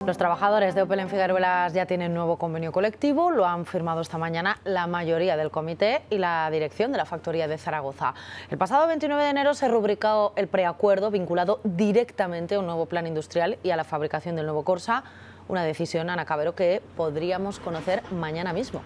Los trabajadores de Opel en Figueruelas ya tienen nuevo convenio colectivo, lo han firmado esta mañana la mayoría del comité y la dirección de la factoría de Zaragoza. El pasado 29 de enero se rubricó el preacuerdo vinculado directamente a un nuevo plan industrial y a la fabricación del nuevo Corsa, una decisión, Ana Cabero, que podríamos conocer mañana mismo.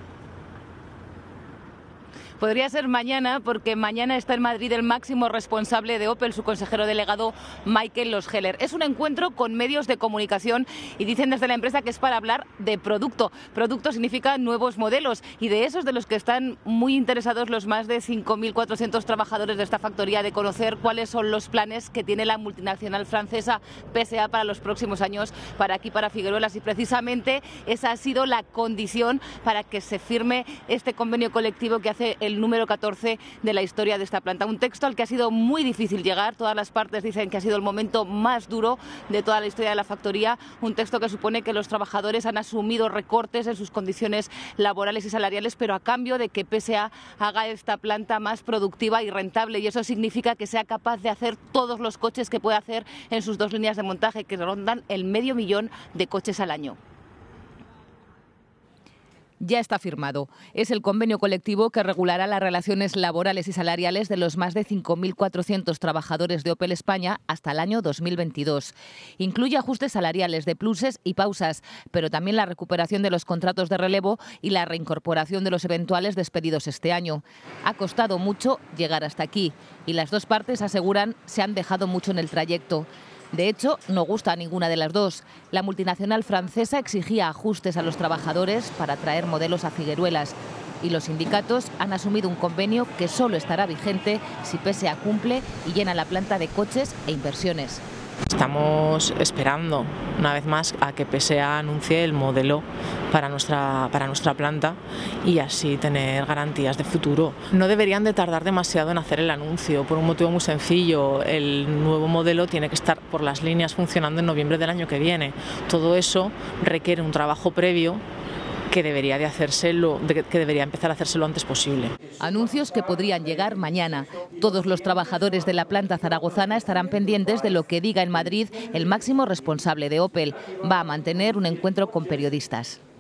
Podría ser mañana, porque mañana está en Madrid el máximo responsable de Opel, su consejero delegado Michael Los-Heller. Es un encuentro con medios de comunicación y dicen desde la empresa que es para hablar de producto. Producto significa nuevos modelos y de esos de los que están muy interesados los más de 5.400 trabajadores de esta factoría, de conocer cuáles son los planes que tiene la multinacional francesa PSA para los próximos años, para aquí, para Figueruelas. Y precisamente esa ha sido la condición para que se firme este convenio colectivo que hace el número 14 de la historia de esta planta. Un texto al que ha sido muy difícil llegar. Todas las partes dicen que ha sido el momento más duro de toda la historia de la factoría. Un texto que supone que los trabajadores han asumido recortes en sus condiciones laborales y salariales, pero a cambio de que PSA haga esta planta más productiva y rentable. Y eso significa que sea capaz de hacer todos los coches que puede hacer en sus dos líneas de montaje, que rondan el 500.000 de coches al año. Ya está firmado. Es el convenio colectivo que regulará las relaciones laborales y salariales de los más de 5.400 trabajadores de Opel España hasta el año 2022. Incluye ajustes salariales de pluses y pausas, pero también la recuperación de los contratos de relevo y la reincorporación de los eventuales despedidos este año. Ha costado mucho llegar hasta aquí y las dos partes aseguran se han dejado mucho en el trayecto. De hecho, no gusta a ninguna de las dos. La multinacional francesa exigía ajustes a los trabajadores para traer modelos a Figueruelas y los sindicatos han asumido un convenio que solo estará vigente si PSA cumple y llena la planta de coches e inversiones. Estamos esperando una vez más a que PSA anuncie el modelo para nuestra planta y así tener garantías de futuro. No deberían de tardar demasiado en hacer el anuncio por un motivo muy sencillo. El nuevo modelo tiene que estar por las líneas funcionando en noviembre del año que viene. Todo eso requiere un trabajo previo que debería empezar a hacerse lo antes posible. Anuncios que podrían llegar mañana. Todos los trabajadores de la planta zaragozana estarán pendientes de lo que diga en Madrid el máximo responsable de Opel. Va a mantener un encuentro con periodistas.